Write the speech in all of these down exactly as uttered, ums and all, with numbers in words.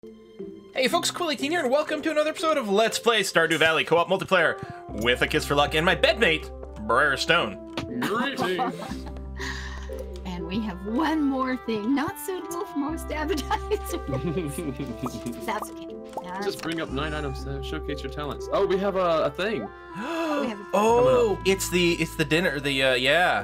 Hey folks, Cool eighteen here, and welcome to another episode of Let's Play Stardew Valley Co-op Multiplayer with a Kiss for Luck and my bedmate, Briar Stone. Greetings. And we have one more thing, not suitable for most advertisers. That's okay. That's Just bring up nine items to showcase your talents. Oh, we have a, a thing. we have a Oh, it's the it's the dinner, the uh, yeah.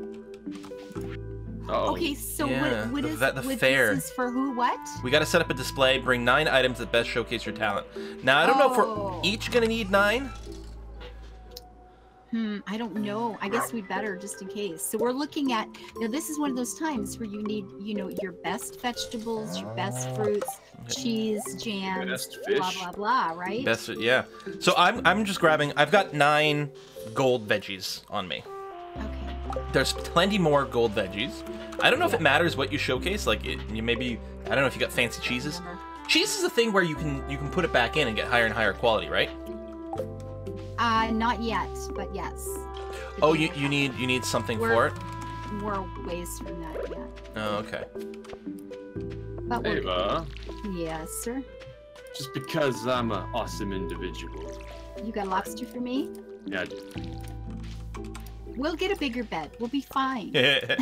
Uh-oh. Okay, so Yeah, what, what the- is that- the what fair. This is for who? What? We got to set up a display, bring nine items that best showcase your talent. Now I don't know if Oh. we're each gonna need nine. Hmm, I don't know. I guess we better just in case. So we're looking at now. This is one of those times where you need, you know, your best vegetables, your best fruits, cheese, jams, Best blah fish. blah blah. Right? Best, yeah. So I'm I'm just grabbing. I've got nine gold veggies on me. Okay. There's plenty more gold veggies. I don't know if it matters what you showcase. Like, it, you maybe I don't know if you got fancy cheeses. Cheese is a thing where you can you can put it back in and get higher and higher quality, right? Uh, not yet, but yes. Oh, you you need you need something We're- for it. We're ways from that yet. Oh, okay. But we're Ava, yes, sir. just because I'm an awesome individual. You got lobster for me? Yeah, I do. We'll get a bigger bed. We'll be fine. It's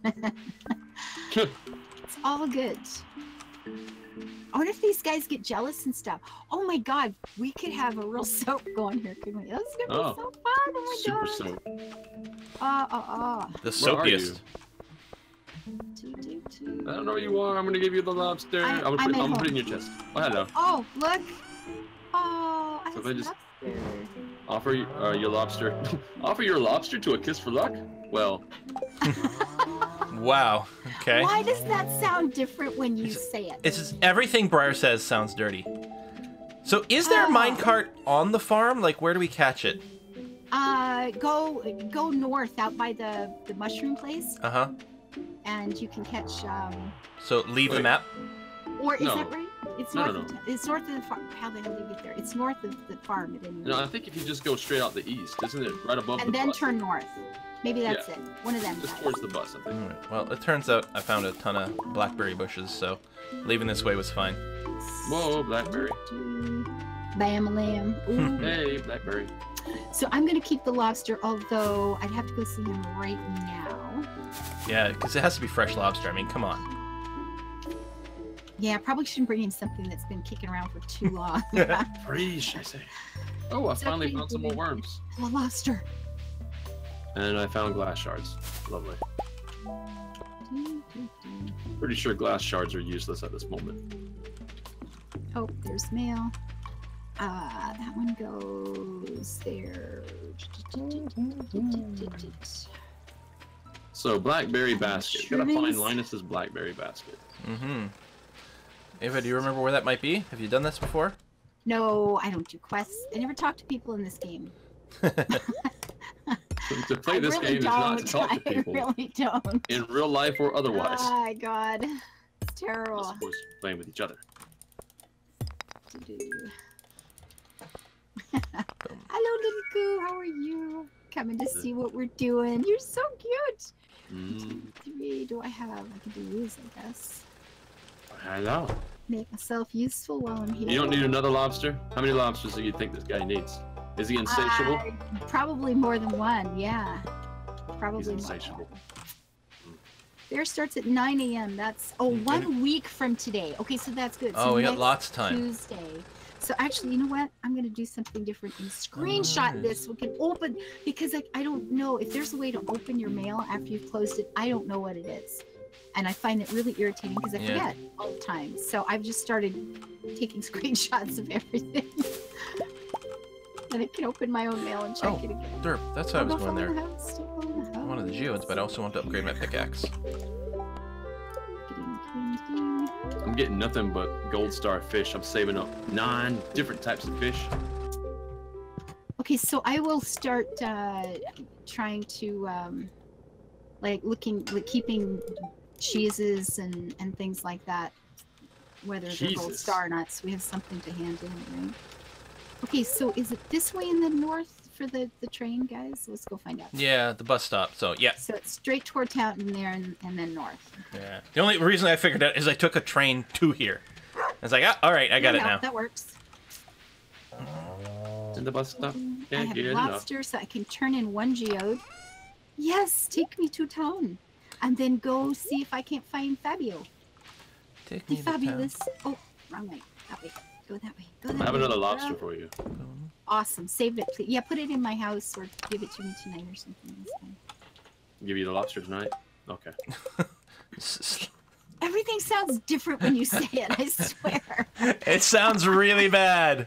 all good. I wonder if these guys get jealous and stuff. Oh my god, we could have a real soap going here, couldn't we? That's gonna Oh. be so fun. Oh my Super god. soap. Uh, uh, uh. The Where are you? soapiest. Do, do, do. I don't know where you are. I'm gonna give you the lobster. I- I'm gonna I'm put, at I'm gonna put it in home. your chest. Oh, hello. Oh, look. Oh, I So have they some just- lobster. Offer you, uh, your lobster. Offer your lobster to a kiss for luck? Well, Wow. Okay. Why does that sound different when you It's- say it? It's just, everything Briar says sounds dirty. So is there a Oh. minecart on the farm? Like, where do we catch it? Uh, go go north out by the the mushroom place, Uh huh. and you can catch um. So leave the Wait. map. Or is No. that right? It's No, north. no, Of, no. t- it's north of the farm. How the hell did we get there? It's north of the farm at any rate. no, I think if you just go straight out the east, isn't it right above And the then bus? turn north. Maybe that's Yeah. it. One of them. Just guys. towards the bus, I think. Alright, well, it turns out I found a ton of blackberry bushes, so leaving this way was fine. Whoa, blackberry. Bam lamb. Ooh. Hey, blackberry. So I'm gonna keep the lobster, although I'd have to go see him right now. Yeah, because it has to be fresh lobster. I mean, come on. Yeah, I probably shouldn't bring him something that's been kicking around for too long. Fresh, I say. Oh, I It's finally okay, found some more baby. worms. A lobster. And I found glass shards. Lovely. Pretty sure glass shards are useless at this moment. Oh, there's mail. Uh, that one goes there. So, blackberry basket. Sure Gotta find is. Linus's Linus's blackberry basket. Mm-hmm. Ava, do you remember where that might be? Have you done this before? No, I don't do quests. I never talk to people in this game. To play I this really game is not to don't. talk to people. I really don't. In real life or otherwise. Oh my god. It's terrible. Of course, playing with each other. Hello, little Goo. How are you? Coming to see what we're doing. You're so cute. Mm. Three. Do I have? I can do these, I guess. Hello. Make myself useful while I'm here. You don't need another lobster? How many lobsters do you think this guy needs? Is he insatiable? Uh, probably more than one. Yeah. Probably. He's more. insatiable. Fair starts at nine A M That's oh one week from today. Okay, so that's good. So Oh, we got next lots of time. Tuesday. So actually, you know what? I'm gonna do something different and screenshot this. We can open because I, I don't know if there's a way to open your mail after you've closed it. I don't know what it is, and I find it really irritating because I Yeah. forget all the time. So I've just started taking screenshots of everything. And I can open my own mail and check Oh, it again. Derp, that's how I was Don't going follow there. the house, don't follow the I wanted the house. geodes, but I also want to upgrade my pickaxe. Ding, ding, ding. I'm getting nothing but gold star fish. I'm saving up nine different types of fish. Okay, so I will start uh, trying to, um, like, looking, like, keeping cheeses and and things like that, whether they're gold Jesus. star or not, so we have something to hand in, right? Okay, so is it this way in the north for the the train, guys? Let's go find out. Yeah, the bus stop. So yeah, So it's straight toward town and there, and, and then north. yeah. The only reason I figured out is I took a train to here. It's like, ah, all right, I got Yeah, it no, now. That works. In the bus stop. I Yeah, have get it up. lobster, so I can turn in one geode. Yes, take me to town, and then go see if I can't find Fabio. Take The me to town. fabulous. Oh, wrong way. That way. Go that way. Go that I have way. another lobster Oh, for you. awesome. Save it, please. Yeah, put it in my house or give it to me tonight or something. That's fine. Give you the lobster tonight? Okay. Everything sounds different when you say it. I swear. It sounds really bad.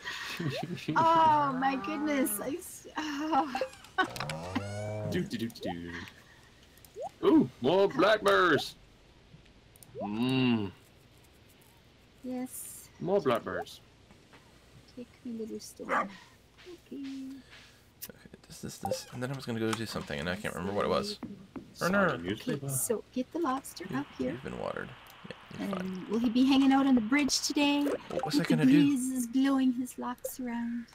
Oh my goodness. I. s- Oh. Do, do, do, do. Ooh, more blackbirds. Mmm, Yes. more blackbirds. Take me, little storm. Okay. Okay, this, this, this, and then I was gonna go do something, and I can't remember what it was. Or Sergeant no, newspaper. Okay, so get the lobster up here. You've been watered. Yeah, you're fine. And will he be hanging out on the bridge today? What was I With the gonna do? breeze is blowing his locks around.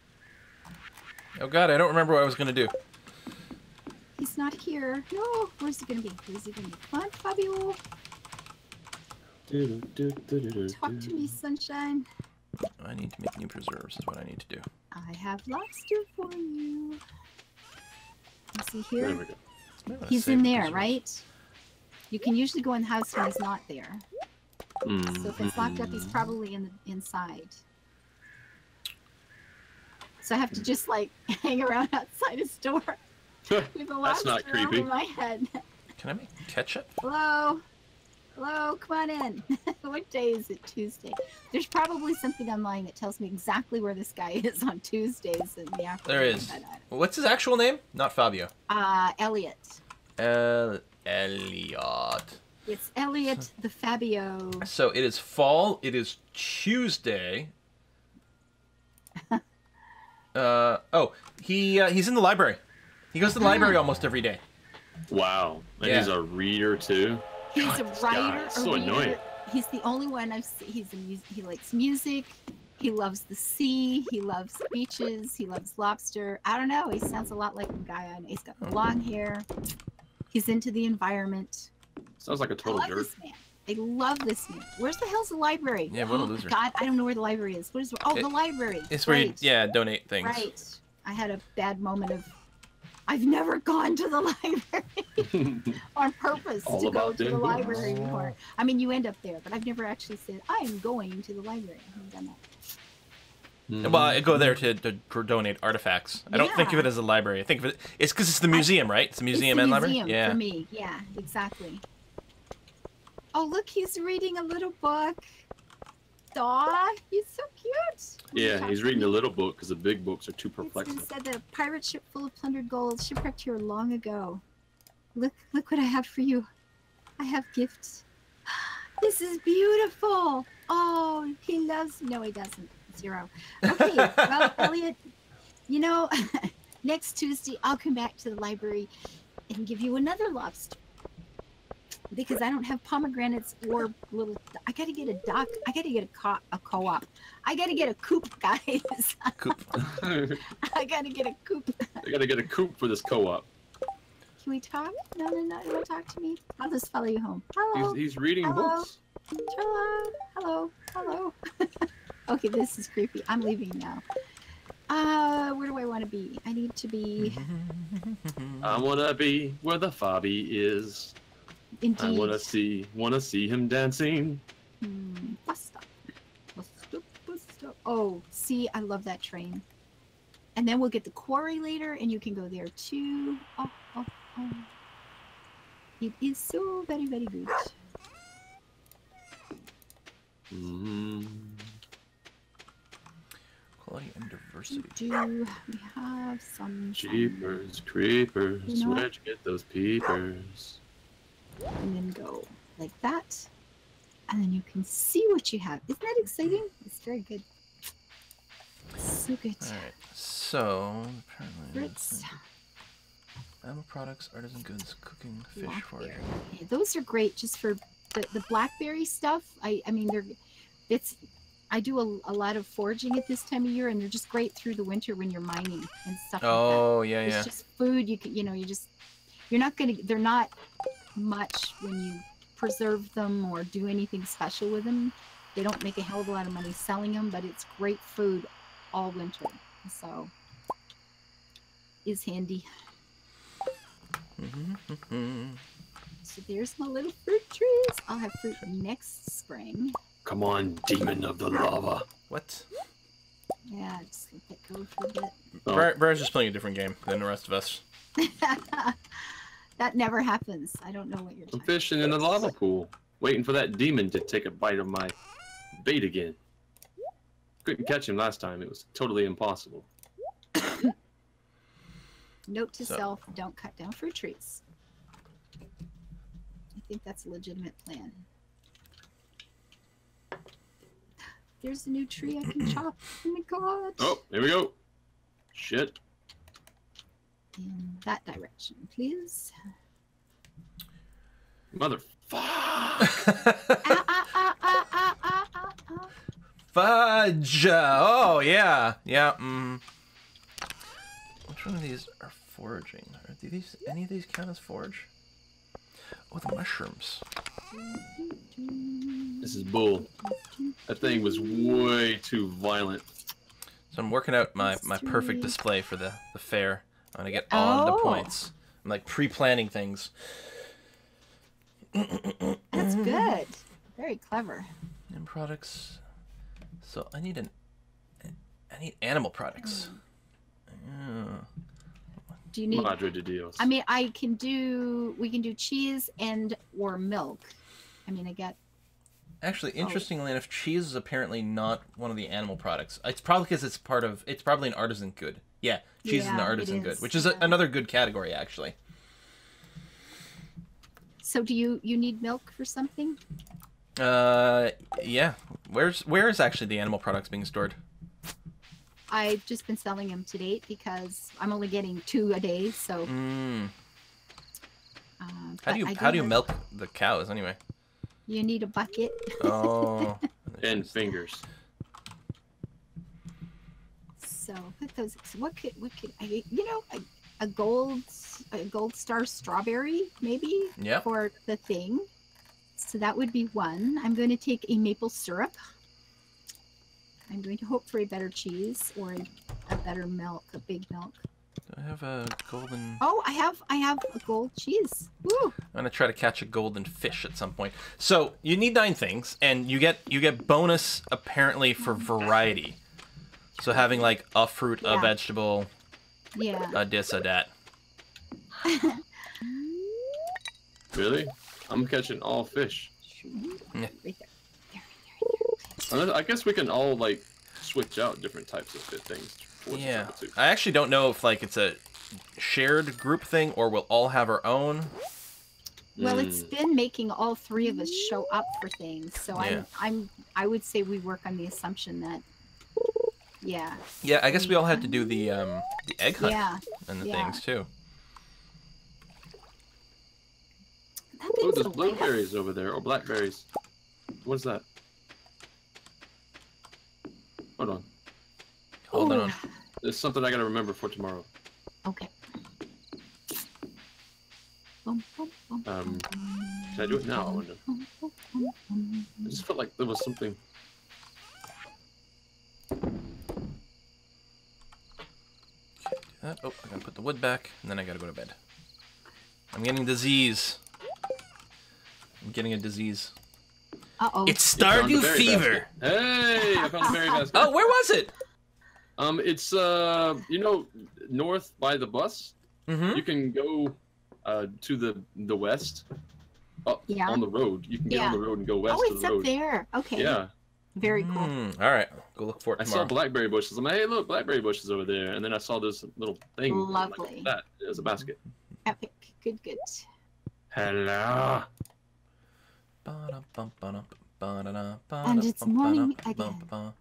Oh god, I don't remember what I was gonna do. He's not here. No, where's he gonna be? Where's he gonna be? Come on, Fabio. Do, do, do, do, do, Talk to me, sunshine. I need to make new preserves, is what I need to do. I have lobster for you. Is he There here? we go. Maybe I'll He's save in the there, preserves. right? You can usually go in the house when he's not there. Mm, So if it's locked up, he's mm. probably in the inside. So I have to just like hang around outside his door with a That's lobster not creepy. over my head. Can I make ketchup? Hello? Hello? Come on in. What day is it? Tuesday. There's probably something online that tells me exactly where this guy is on Tuesdays in the afternoon. There is. but I- What's his actual name? Not Fabio. Uh, Elliot. El Elliot. It's Elliot the Fabio. So it is fall. It is Tuesday. uh oh, he uh, he's in the library. He goes to the library almost every day. Wow. And Yeah. he's a reader too. He's a God, writer, it's a so reader. annoying. He's the only one I've seen. He's a mus- he likes music. He loves the sea. He loves beaches. He loves lobster. I don't know. He sounds a lot like the guy I know. He's got long hair. He's into the environment. Sounds like a I total love jerk. this man. I love this man. Where's the hell's the library? Yeah, what a Oh, loser. God, I don't know where the library is. What is? Oh, It- the library. It's where you, Right. yeah, donate things. Right. I had a bad moment of. I've never gone to the library on purpose All to go about to the them books. library before. I mean, you end up there, but I've never actually said I am going to the library. I haven't done that. Well, I go there to, to for donate artifacts. I don't think of Yeah. it as a library. I think of it. It's because it's the museum, right? It's a museum it's and the library. museum Yeah. for me. Yeah, exactly. Oh, look, he's reading a little book. Aw, he's so cute. Yeah, he's reading the little book because the big books are too It's been perplexing. said that a pirate ship full of plundered gold shipwrecked here long ago. Look, look what I have for you. I have gifts. This is beautiful. Oh, he loves. No, he doesn't. Zero. Okay, well, Elliot, you know, next Tuesday I'll come back to the library and give you another lobster. Because I don't have pomegranates or little. I gotta get a dock. I gotta get a co- a co-op. I gotta get a coop, guys. Coop. I gotta get a coop. They gotta get a coop for this co-op. Can we talk? No, no, no. You want to talk to me? I'll just follow you home. Hello. He's, he's reading Hello. books. Hello. Hello. Hello. Okay, this is creepy. I'm leaving now. Uh, where do I want to be? I need to be. I wanna be where the Fabi is. Indeed. I wanna see, wanna see him dancing. Hmm. Bus stop. Bus stop. Bus stop. Oh, see, I love that train. And then we'll get the quarry later, and you can go there too. Oh, oh, oh. It is so very, very good. Mm. Quality and diversity. Do we have some? Jeepers, creepers, You know what? where'd you get those peepers? And then go like that, and then you can see what you have. Isn't that exciting? It's very good. So good. All right. So apparently, Fritz, animal products, artisan goods, cooking, fish, blackberry. foraging. Yeah, those are great just for the, the blackberry stuff. I I mean they're it's I do a, a lot of foraging at this time of year, and they're just great through the winter when you're mining and stuff Oh yeah, like that. yeah. It's just food. You can you know you just you're not gonna they're not much when you preserve them or do anything special with them. they don't make a hell of a lot of money selling them, but it's great food all winter. So, is handy. Mm-hmm. So there's my little fruit trees. I'll have fruit next spring. Come on, demon of the lava. What? Yeah, just let that go for a bit. Oh. Bri- Brian's just playing a different game than the rest of us. That never happens. I don't know what you're I'm talking fishing in the lava pool, waiting for that demon to take a bite of my bait again. Couldn't catch him last time. It was totally impossible. Note to So- self, don't cut down fruit trees. I think that's a legitimate plan. There's a new tree I can chop. Oh my god. Oh, here we go. Shit. In that direction, please. Motherfucker. ah, ah, ah, ah, ah, ah, ah, ah. Fudge! Oh, yeah. Yeah, mm. Which one of these are foraging? Are these, any of these count as forage? Oh, the mushrooms. This is bull. That thing was way too violent. So I'm working out my, my perfect display for the, the fair. I'm gonna get all the Oh. points. I'm like pre-planning things. That's good. Very clever. And products. So I need an. I need animal products. Yeah. Do you need? Madre de Dios. I mean, I can do. We can do cheese and or milk. I mean, I get. Actually, interestingly enough, cheese is apparently not one of the animal products. It's probably because it's part of. It's probably an artisan good. Yeah, cheese is an Yeah, it artisan good, is, which is yeah. a, another good category actually. So do you you need milk for something? Uh, yeah. Where's where is actually the animal products being stored? I've just been selling them to date because I'm only getting two a day. So. Mm. Um, How but do you I how do you have- milk the cows anyway? You need a bucket. Oh. And fingers. So put those. What could what could I? You know, a, a gold a gold star strawberry maybe Yep. for the thing. So that would be one. I'm going to take a maple syrup. I'm going to hope for a better cheese or a, a better milk, a big milk. Do I have a golden? Oh, I have I have a gold cheese. Woo! I'm gonna try to catch a golden fish at some point. So you need nine things, and you get you get bonus apparently for variety. So having like a fruit, a Yeah. vegetable, Yeah. a this, a that. Really? I'm catching all fish. Yeah. Right there. There, there, Unless- I guess we can all like switch out different types of fit things. towards each Yeah. other, too. I actually don't know if like it's a shared group thing or we'll all have our own. Well, it's Mm. been making all three of us show up for things, so Yeah. I'm I'm I would say we work on the assumption that yeah Yeah, I guess we all had to do the um the egg hunt yeah and the yeah. things too. that Oh, thing's there's a laugh. blueberries over there, or blackberries. What's that? Hold on. Hold Ooh, on. There's something I gotta remember for tomorrow. Okay. Bum, bum, bum, Um, bum, Should I do it now? I wonder. bum, bum, bum, bum. I just felt like there was something. That. Oh, I gotta put the wood back, and then I gotta go to bed. I'm getting disease. I'm getting a disease. Uh-oh. It's You found the Stardew berry Fever. basket. Hey, I found the berry basket. Oh, where was it? Um, it's uh, you know, north by the bus. Mm-hmm. You can go uh to the the west. Up Yeah. on the road. You can get Yeah. on the road and go west Oh, to it's the up road. there. Okay. Yeah. Very cool. Mm, all right, go look for it I saw tomorrow. blackberry bushes. I'm like, hey, look, blackberry bushes over there. And then I saw this little thing. Lovely. Like that. It was a basket. Epic. Good, good. Hello. And it's morning again.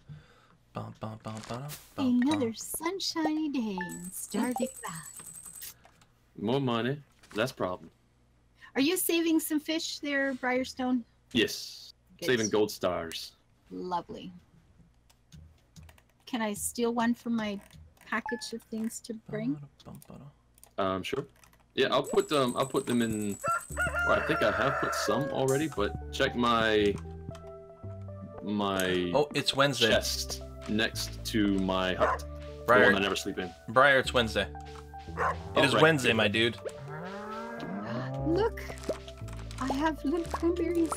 Another sunshiny day in Stardew Valley. More money, less problem. Are you saving some fish there, Briarstone? Yes. Good. Saving gold stars. Lovely. Can I steal one from my package of things to bring? Um, sure. Yeah, I'll put them. I'll put them in. Well, I think I have put some already, but check my my Oh, it's Wednesday. chest next to my hut. The Briar, one I never sleep in. Briar, it's Wednesday. It Oh, is right. Wednesday, my dude. Look, I have little cranberries.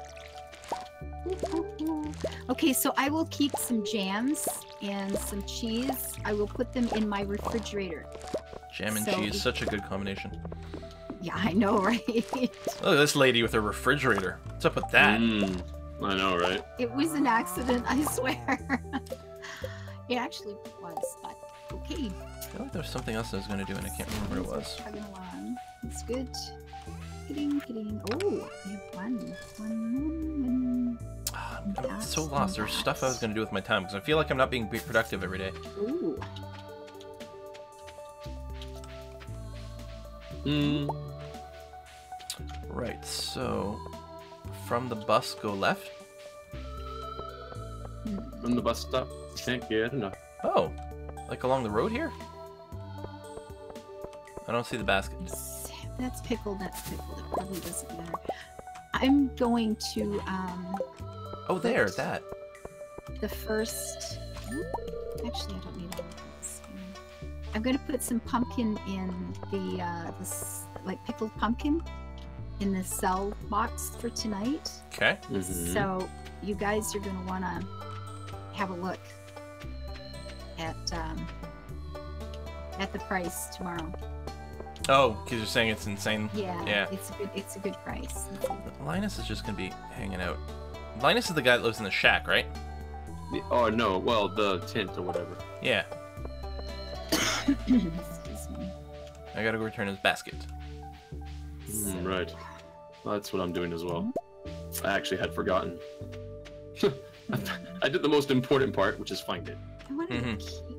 Okay, so I will keep some jams and some cheese. I will put them in my refrigerator. Jam and So- cheese, such a good combination. Yeah, I know, right? Look at this lady with her refrigerator. What's up with that? Mm, I know, right? It was an accident, I swear. It actually was, but okay. I feel like there was something else I was going to do and I can't remember what it was. Chugging along. It's good. Getting, getting. Oh, I have one. One, one, Ah, I'm That's so lost. There's stuff I was going to do with my time because I feel like I'm not being productive every day. one. Ooh. Mm. Right, so from the bus, go left. From the bus stop, can't get enough. Oh, like along the road here? I don't see the basket. That's, that's pickled. That's pickled. It probably doesn't matter. I'm going to um Oh, there, that. the first. Actually, I don't need all of this. I'm going to put some pumpkin in the uh, this like pickled pumpkin in the cell box for tonight. Okay. Mhm. So you guys are going to want to have a look at um, at the price tomorrow. Oh, because you're saying it's insane. Yeah, Yeah. it's a good it's a good price. It's a- Linus is just going to be hanging out. Linus is the guy that lives in the shack, right? The- oh no, well the tent or whatever. Yeah. Excuse me. I gotta go return his basket. Mm, right. Well, that's what I'm doing as well. I actually had forgotten. I did the most important part, which is find it. I want to Mhm. keep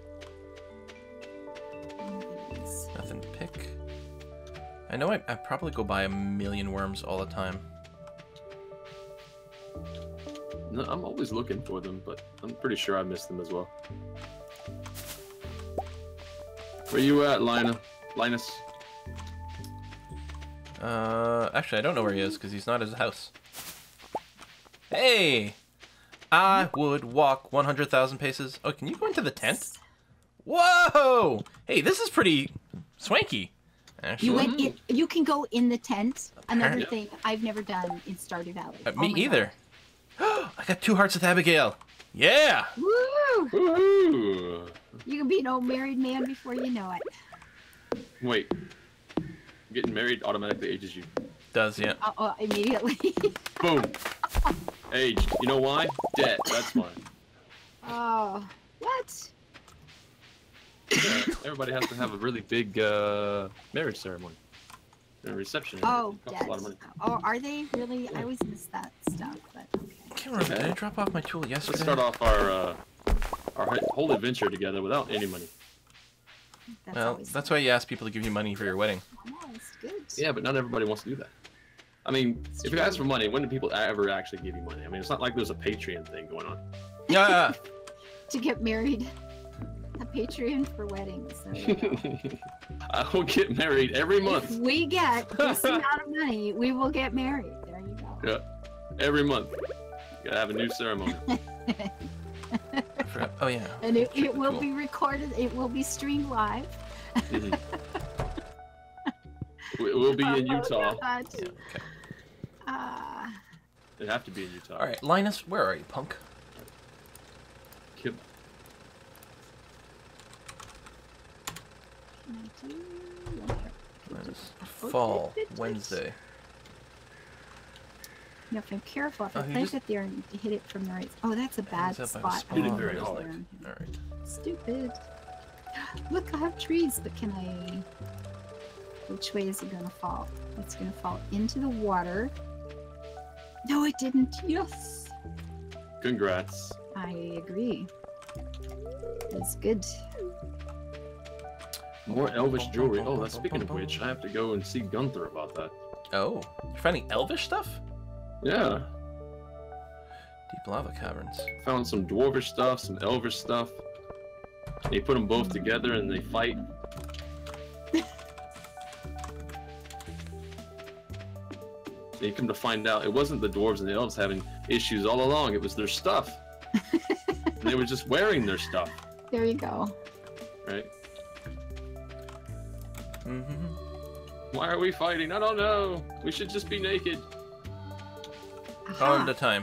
one of these. Nothing to pick. I know I, I probably go buy a million worms all the time. No, I'm always looking for them, but I'm pretty sure I missed them as well. Where you at, Lina? Linus? Uh, actually, I don't know where he is because he's not at his house. Hey! I would walk one hundred thousand paces. Oh, can you go into the tent? Whoa! Hey, this is pretty swanky. Actually, You went in, you can go in the tent. Another Apparently. thing I've never done in Stardew Valley. Uh, Oh me my either. I got two hearts with Abigail. Yeah! God. Woo! Woohoo! You can be an old married man before you know it. Wait. Getting married automatically ages you. Does, yeah. Uh, uh, immediately. Boom! Age. You know why? Debt. That's why. Oh, what? Yeah, everybody has to have a really big uh, marriage ceremony. A reception. Oh, It costs dead. a lot of money. Oh, are they really? I always miss that stuff, but okay. I can't remember. Did I drop off my tool yesterday? Let's start off our uh, our whole adventure together without any money. That's Well, always that's why you ask people to give you money for your wedding. Oh, that's good. Yeah, but not everybody wants to do that. I mean, It's if you true. ask for money, when do people ever actually give you money? I mean, it's not like there's a Patreon thing going on. Yeah. To get married. A Patreon for weddings. There you go. I will get married every If month. we get this amount of money, we will get married. There you go. Yeah, every month. You gotta have a new ceremony. I forgot. Oh, yeah. And it, it will Cool. be recorded. It will be streamed live. Mhm. We- We'll be in Oh, Utah. God. Yeah, okay. Ah, It'd have to be in Utah. All right, Linus, where are you, punk? Kid- can I do? Linus. Fall, Wednesday. No, if I'm careful, if Oh, I you place just- it there and hit it from the right. Oh, that's a bad He's up by the spot. spawn. Hit it very It's hard. down here. All right. Stupid. Look, I have trees, but can I? Which way is it gonna fall? It's gonna fall into the water. No, it didn't. Yes. Congrats. I agree. It's good. More elvish jewelry. Oh, that's speaking of which, I have to go and see Gunther about that. Oh, you're finding elvish stuff? Yeah, Deep lava caverns. found some dwarvish stuff, some elvish stuff. They put them both together and they fight. And you come to find out, it wasn't the dwarves and the elves having issues all along. It was their stuff. And they were just wearing their stuff. There you go. Right? Mm-hmm. Why are we fighting? I don't know. We should just be naked. Aha. On to time.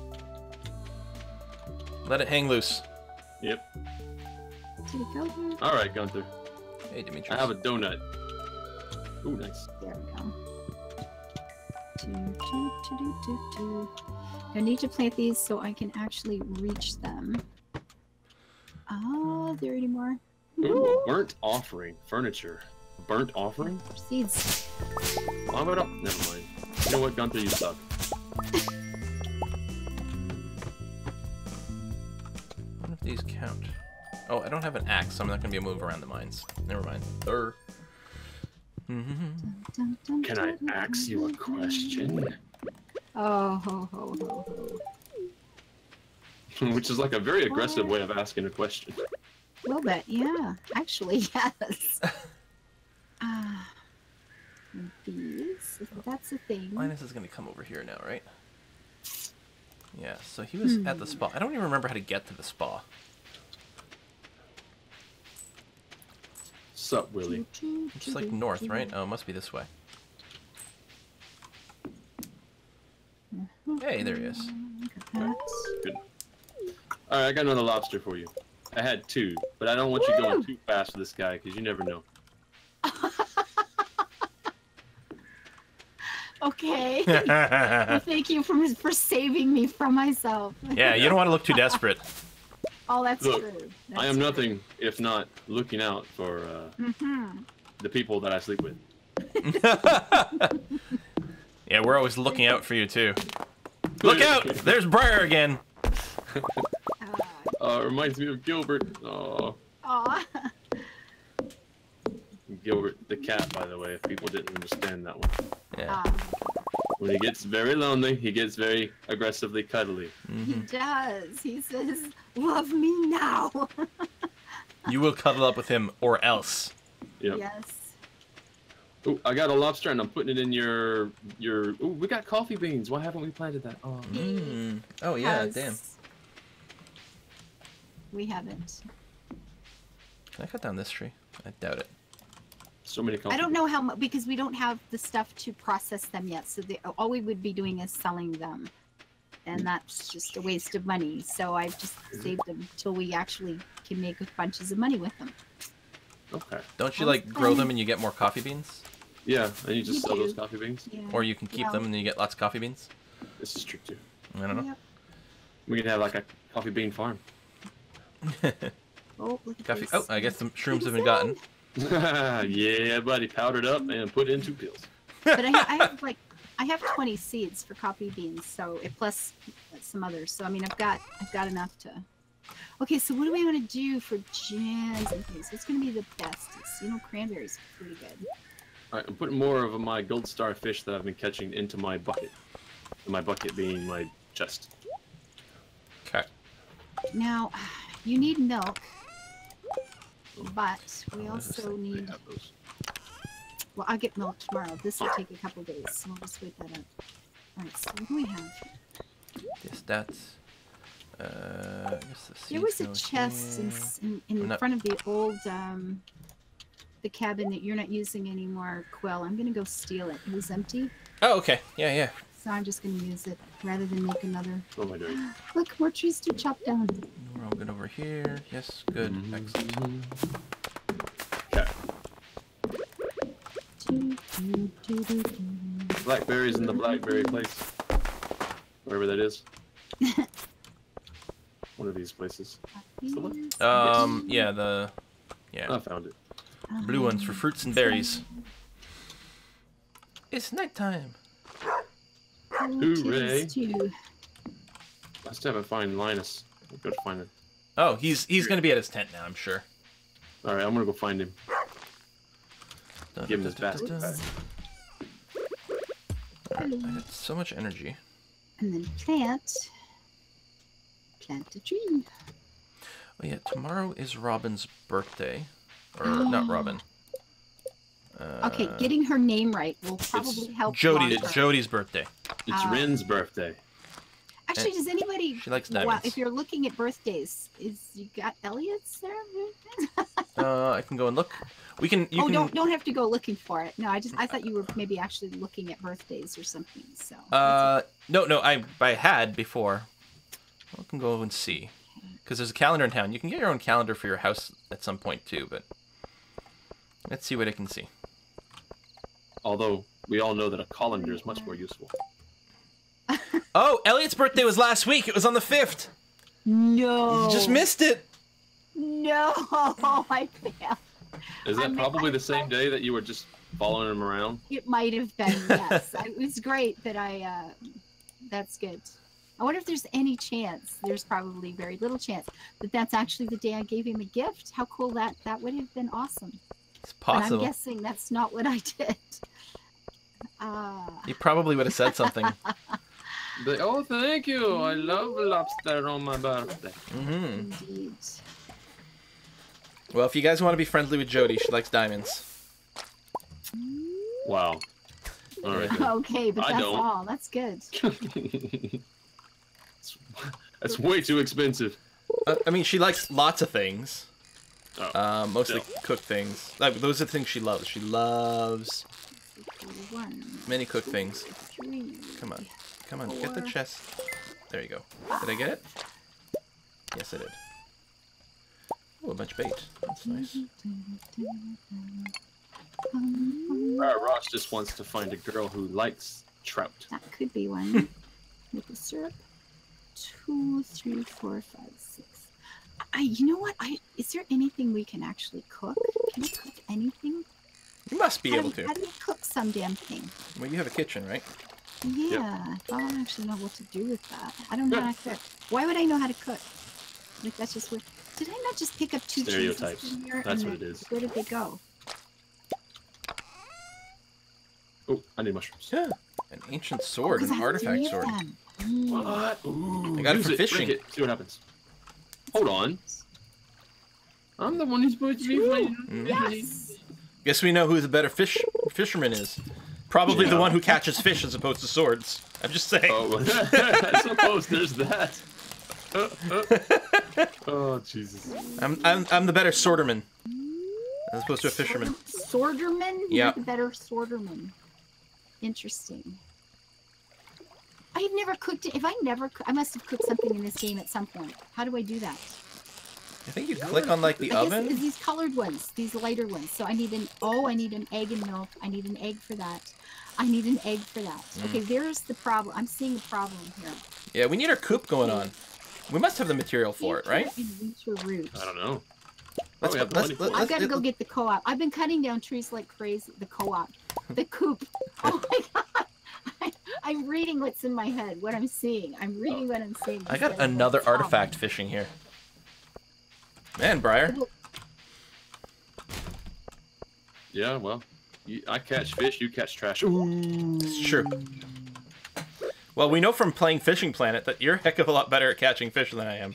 Let it hang loose. Yep. Did it go there? All right, Gunther. Hey, Demetrius. I have a donut. Ooh, nice. There we go. Do, do, do, do, do, do. I need to plant these so I can actually reach them. Oh, there anymore? Ooh, burnt offering. Furniture. Burnt offering? Seeds. Why would I? Never mind. You know what, Gunther? You suck. What if these count? Oh, I don't have an axe, so I'm not going to be able to move around the mines. Never mind. Thur. Mm-hmm. Can I ask you a question? Oh, ho, ho, ho, ho. Which is like a very aggressive way of asking a question. A little bit, yeah. Actually, yes. Ah, uh, these. If that's a thing. Linus is going to come over here now, right? Yeah, so he was Hmm. at the spa. I don't even remember how to get to the spa. Sup, Willie? It's like north, right? Oh, it must be this way. Hey, there he is. That. Good. Alright, I got another lobster for you. I had two, but I don't want you going Woo! too fast for this guy, because you never know. Okay. Well, thank you for for saving me from myself. Yeah, you don't want to look too desperate. Oh, that's Look, true. That's I am true. nothing if not looking out for uh, Mm-hmm. the people that I sleep with. Yeah, we're always looking out for you, too. Look out! There's Briar again! Uh, Uh, reminds me of Gilbert. Oh, aw. Gilbert the cat, by the way, if people didn't understand that one. Yeah. Um, When he gets very lonely, he gets very aggressively cuddly. he does. He says, "Love me now." You will cuddle up with him, or else. Yep. Yes. Ooh, I got a lobster and I'm putting it in your your. Ooh, we got coffee beans. Why haven't we planted that? Oh, Mm. Oh, yeah, Has- damn. We haven't. Can I cut down this tree? I doubt it. so many coffee. I don't know how much because we don't have the stuff to process them yet. So the, all we would be doing is selling them, and that's just a waste of money. So I've just saved them till we actually can make bunches of money with them. Okay. Don't you, Oh, like, grow fine. them and you get more coffee beans? Yeah, and you just You sell those do. coffee beans. Yeah. Or you can keep Yeah. them and then you get lots of coffee beans? This is true too. I don't know. Yep. We could have like a coffee bean farm. Oh, look at Coffee. this. Oh, I guess the shrooms have been Look gotten. Yeah, buddy, powdered up and put into pills. But I, ha- I have like I have twenty seeds for coffee beans, so it plus some others. So I mean, I've got I've got enough to. Okay, so what do we want to do for jams and things? What's going to be the best? It's, you know, cranberries are pretty good. All right, I'm putting more of my gold star fish that I've been catching into my bucket. My bucket being my chest. Okay. Now, you need milk, but we Oh, this is also like- They need. have those. Well, I'll get milk tomorrow. This will take a couple days, so we'll just wait that up. All right, so what do we have? Yes, that's... Uh, I guess the There seeds was a go chest in, here. s- in, in I'm not- front of the old, um, the cabin that you're not using anymore, Quill. I'm gonna go steal it. It was empty, Oh, okay. Yeah, yeah. so I'm just gonna use it rather than make another. What am I doing? Look, more trees to chop down. We're all good over here. Yes, good. Mm-hmm. Excellent. Okay. Do, do, do, do, do. Blackberries in the blackberry place. Wherever that is. One of these places. Um, yeah, the... Yeah. I found it. Blue ones for fruits and berries. It's nighttime. Hooray. Two. I still haven't found Linus. I'll go to find him. Oh, he's he's gonna be at his tent now, I'm sure. Alright, I'm gonna go find him. Dun, Give him dun, his dun, basket dun, back. dun. Alright, I got so much energy. And then plant. Plant a tree. Oh yeah, tomorrow is Robin's birthday. Or, not Robin. Uh, Okay, getting her name right will probably help. Jody, long it's term. Jody's birthday. It's Uh, Ren's birthday. Actually, does anybody? She likes Wow, diamonds. if you're looking at birthdays, is you got Elliot's there? Uh, I can go and look. We can. You oh, can... don't don't have to go looking for it. No, I just I thought you were maybe actually looking at birthdays or something. So. Uh, no, no, I I had before. I can go and see, because there's a calendar in town. You can get your own calendar for your house at some point too, but let's see what I can see. Although we all know that a colander is much more useful. Oh, Elliot's birthday was last week. It was on the fifth. No. You just missed it. No, I can't. Is that I mean, probably I- the same day that you were just following him around? It might have been, yes. I, it was great that I, uh, that's good. I wonder if there's any chance, there's probably very little chance, that that's actually the day I gave him a gift. How cool that, that would have been awesome. It's possible. But I'm guessing that's not what I did. Uh, You probably would have said something. But, oh, thank you. I love lobster on my birthday. Mm-hmm. indeed. Well, if you guys want to be friendly with Jody, she likes diamonds. Wow. All right. then. Okay, but I that's don't. all. That's good. That's way too expensive. Uh, I mean, she likes lots of things. Oh. Um, mostly Still. cooked things. Like, those are the things she loves. She loves One, many cooked things. three. Come on. Come on, get the Four. chest. There you go. Did I get it? Yes, I did. Oh, a bunch of bait. That's nice. Uh, Ross just wants to find a girl who likes trout. That could be one. Maple syrup. Two, three, four, five, six. I. You know what? I. Is there anything we can actually cook? Can we cook anything? You must be how able do, to. How do you cook some damn thing? Well, you have a kitchen, right? Yeah, I don't actually know what to do with that. I don't know how to cook. Why would I know how to cook? Like that's just weird. Did I not just pick up two Stereotypes. cheeses from here? That's and what they- it is. Where did they go? Oh, I need mushrooms. Yeah. An ancient sword, Because an I have artifact three of sword. them. Mm. What? Ooh, I got it use for fishing. Break it. See what happens. Hold on. I'm the one who's supposed to be playing. Mm. Yes. Guess we know who the better fish fisherman is. Probably the Yeah. one who catches fish as opposed to swords. I'm just saying. Oh, I suppose there's that. Uh, uh. Oh, Jesus. I'm, I'm I'm the better sworderman as opposed to a fisherman. Sworderman? Yeah. You're the better sworderman. Interesting. I've never cooked it. If I never, coo- I must have cooked something in this game at some point. How do I do that? I think you click on like the I guess oven. it's these colored ones, these lighter ones. So I need an, oh, I need an egg and milk. I need an egg for that. I need an egg for that. Mm. Okay, there's the problem. I'm seeing a problem here. Yeah, we need our coop going on. We must have the material for it, right? And winter root. I don't know. Let's Oh, we have the let's, money for let- it. I've let's- got to go let- get the co-op. I've been cutting down trees like crazy. The co-op, the coop. Oh my god! I, I'm reading what's in my head, what I'm seeing. I'm reading what I'm seeing. I got instead of another what's artifact fishing here. Man, Briar. Yeah, well, you, I catch fish, you catch trash. Ooh. It's true. Well, we know from playing Fishing Planet that you're a heck of a lot better at catching fish than I am.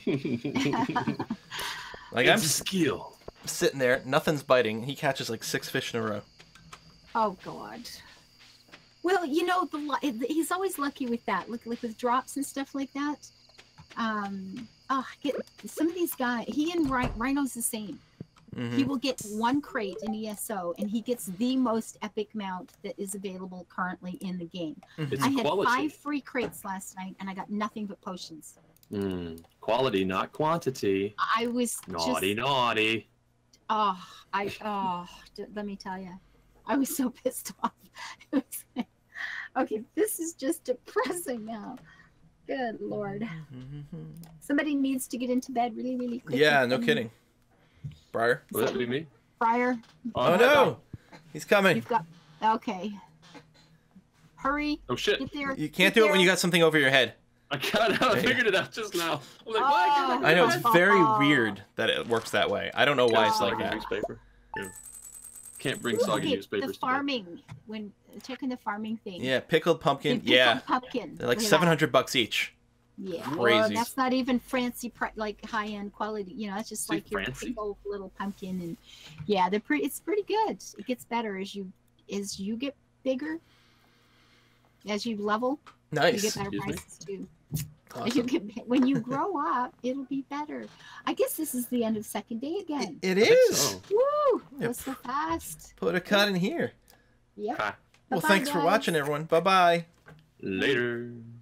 Like I'm It's a skill. sitting there, nothing's biting. He catches like six fish in a row. Oh god. Well, you know, the lu- he's always lucky with that. Look, like with drops and stuff like that. Um, oh, get some of these guys. He and Rhi- Rhino's the same. Mhm. He will get one crate in E S O, and he gets the most epic mount that is available currently in the game. It's I had quality. five free crates last night, and I got nothing but potions. Mm, quality, not quantity. I was Naughty, just, naughty. oh, I, oh, d- let me tell you, I was so pissed off. It was like, okay, this is just depressing now. Good Lord. Somebody needs to get into bed really, really quickly. Yeah, no Um, kidding. Briar. Will that be me? Friar, Oh no! He's coming. you've got, okay. Hurry, Oh shit! get there. You can't get do it when you there. got something over your head. I got it. I figured it out just now. I'm like, why can't Oh. I know, it's very Oh. weird that it works that way. I don't know why it's like Soggy that. newspaper. Yeah. Can't bring soggy Okay, newspapers. the to bed. farming, when checking the farming thing. Yeah, pickled pumpkin. Pickled Yeah, pumpkin. they're like Look at seven that. hundred bucks each. Yeah, Crazies. that's not even fancy, pri- like high end quality. You know, it's just Say like your fancy? pickled little pumpkin, and yeah, they're pretty. It's pretty good. It gets better as you as you get bigger, as you level. You Nice. get better Excuse me? prices too. Awesome. You can, when you grow up, it'll be better. I guess this is the end of second day again. It I think is. so. Woo! Yep. Goes so fast. Put a cut in here. Yep. Ah, Well, Bye-bye, thanks for guys. watching, everyone. Bye bye. later.